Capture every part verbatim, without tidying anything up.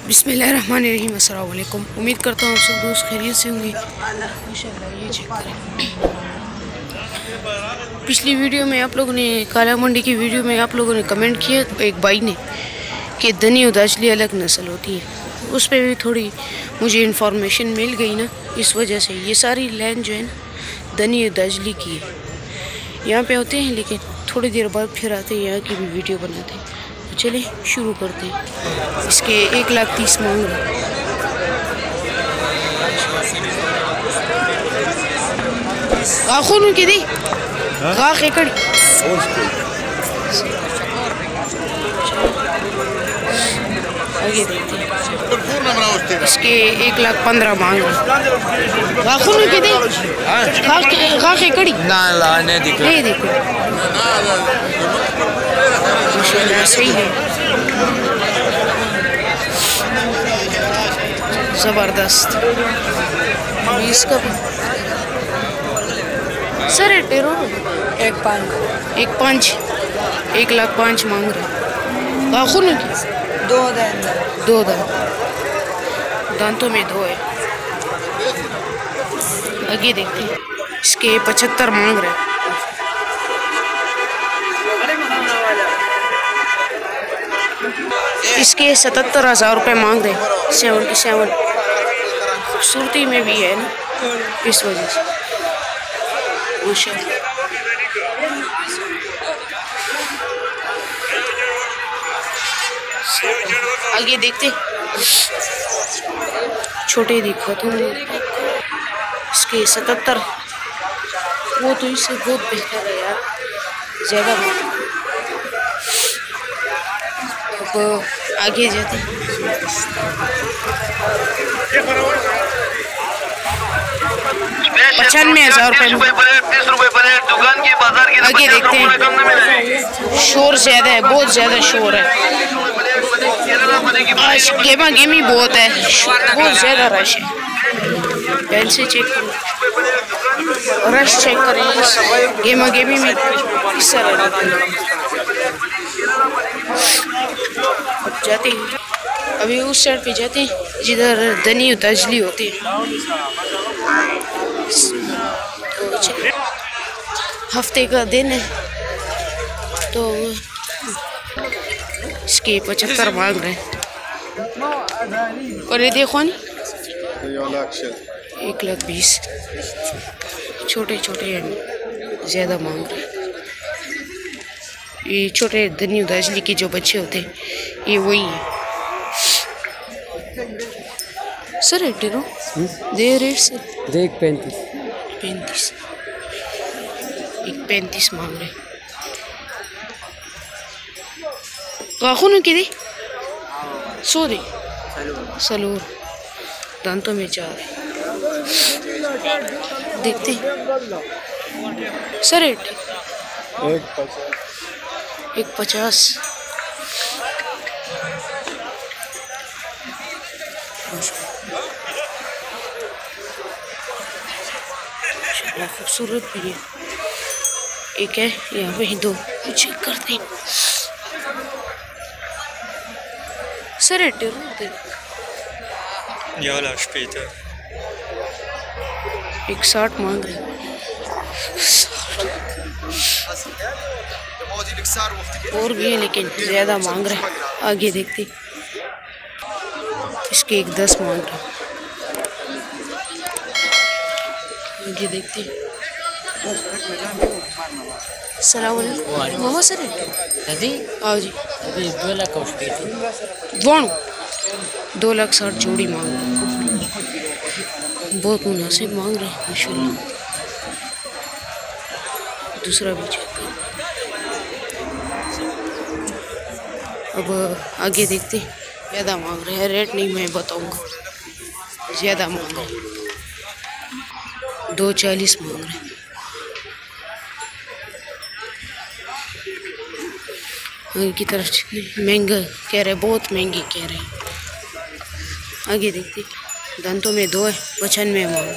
बिस्मिल्लाहिर्रहमानिर्रहीम। अस्सलाम वालेकुम। उम्मीद करता हूँ आप सब दोस्त खैरियत से होंगे। माशाल्लाह ये चेक करें, पिछली वीडियो में आप लोगों ने काला मंडी की वीडियो में आप लोगों ने कमेंट किया तो एक भाई ने कि दनी उदाजली अलग नस्ल होती है, उस पर भी थोड़ी मुझे इन्फॉर्मेशन मिल गई ना, इस वजह से ये सारी लाइन जो है ना दनी उदाजली की है। यहाँ पे होते हैं लेकिन थोड़ी देर बाद फिर आते हैं, यहाँ की भी वीडियो बनाते हैं। तो चले शुरू करते हैं। इसके एक लाख तीस मांग रहे। गाखून की दी गाख एकड़ आगे देखते हैं। इसके एक लाख पंद्रह मांग रहे। गाखून की दी गाख एकड़ी ना ला नहीं दिख नहीं देखो सही है, जबरदस्त। इसका सर टेरो एक पाँच एक पाँच एक लाख पाँच मांग रहे। गाखून की दो दिन दो दांत, दांतों में दो है। आगे देखते हैं। इसके पचहत्तर मांग रहे। इसके सतहत्तर हजार रुपये मांग रहे। सेवेंटी सेवन खूबसूरती में भी है ना, इस वजह से माशाल्लाह। आगे देखते, छोटे दिखा तुम। इसके सतहत्तर, वो तो इससे बहुत बेहतर है यार, ज़्यादा। अब आगे जाते पचानवे हजार रुपये आगे देखते हैं। शोर ज्यादा है, बहुत ज्यादा शोर है आज। गेमा गेमी बहुत है, बहुत ज्यादा रश है। पेन से चेक करो, रश चेक करें। गेमा गेमी में इस तरह अब जाते हैं। अभी उस साइड पे जाते हैं जिधर दनी उताजली होती है। तो हफ्ते का दिन है तो इसके पचहत्तर मांग रहे हैं। और ये देखो नी एक लाख बीस, छोटे छोटे हैं, ज़्यादा मांग रहे हैं। ये छोटे दनी उदाजली के जो बच्चे होते हैं ये वही है। सर एटेरो दे रेट से देख पैंतीस पैंतीस एक पैंतीस मांग रहे। गाखून की दी सो दे सलोर, दांतों में चार है। देखते सर एट एक पचास खूबसूरत भी है। एक है यहाँ पे दो, चेक करते हैं। सर एटेरो एक साठ मांग रहे। और भी है लेकिन ज़्यादा मांग रहे। आगे देखते, इसके एक दस मांग रहे। आगे देखते। सलाम वालेकुम मामा सर दादी आओ जी। अभी दो लाख का उसकी थी। वन दो लाख साठ जोड़ी मांग रहे, बहुत मुनासिब मांग रहे हैं माशाल्लाह। दूसरा भी चेक कर। अब आगे देखते, ज़्यादा मांग रहे हैं। रेट नहीं मैं बताऊंगा, ज़्यादा मांग रहे हैं। दो चालीस मांग रहे हैं। की तरफ महंगा कह रहे, बहुत महंगी कह रहे। आगे देखते, दांतों में दो है, पचानवे मांग।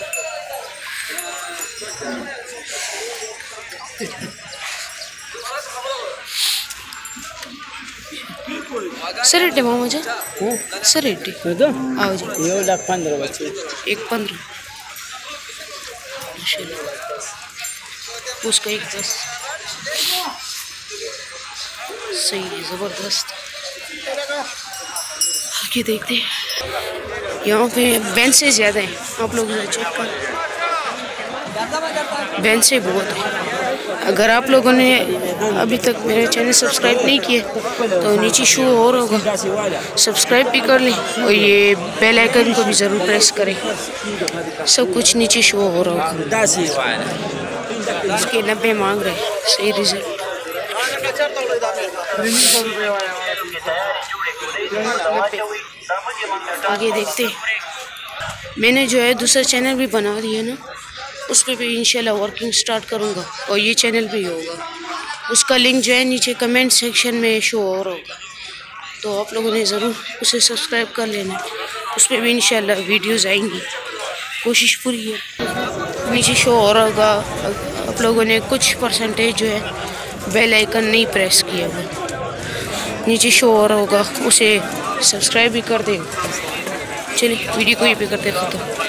सर रेटे मामा जी सर रेटे आओ जी ये लाख पंद्रह बच्चे एक पंद्रह उसका एक दस सही है ज़बरदस्त। आगे देखते हैं यहाँ पे बेंच से ज़्यादा है, आप लोग चेक कर बेंच से बहुत है। अगर आप लोगों ने अभी तक मेरे चैनल सब्सक्राइब नहीं किए तो नीचे शो और होगा, सब्सक्राइब भी कर लें और ये बेल आइकन को भी ज़रूर प्रेस करें। सब कुछ नीचे शो हो रहा होगा। उसके नब्बे मांग रहे, सही रिजल्ट। आगे देखते हैं। मैंने जो है दूसरा चैनल भी बना दिया ना, उस पर भी इंशाल्लाह वर्किंग स्टार्ट करूँगा और ये चैनल भी होगा। उसका लिंक जो है नीचे कमेंट सेक्शन में शो हो रहा होगा, तो आप लोगों ने ज़रूर उसे सब्सक्राइब कर लेना। उस पर भी इंशाल्लाह वीडियोज़ आएंगी, कोशिश पूरी है। नीचे शो हो रहा होगा, आप लोगों ने कुछ परसेंटेज जो है बेल आइकन नहीं प्रेस किया हुआ, नीचे शो हो रहा होगा, उसे सब्सक्राइब भी कर दें। चलिए वीडियो को ये भी करते ख़त्म।